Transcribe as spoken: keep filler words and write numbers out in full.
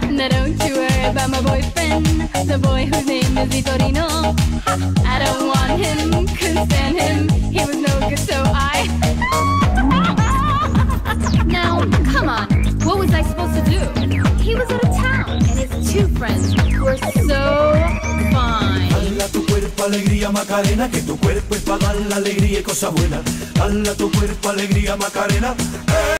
Now don't you worry about my boyfriend, the boy whose name is Vitorino. I don't want him, couldn't stand him, he was no good, so I... Now, come on, what was I supposed to do? He was out of town, and his two friends were so fine. Dala tu cuerpo alegría Macarena, que tu cuerpo es para dar la alegría y cosas buenas. Dala tu cuerpo alegría Macarena.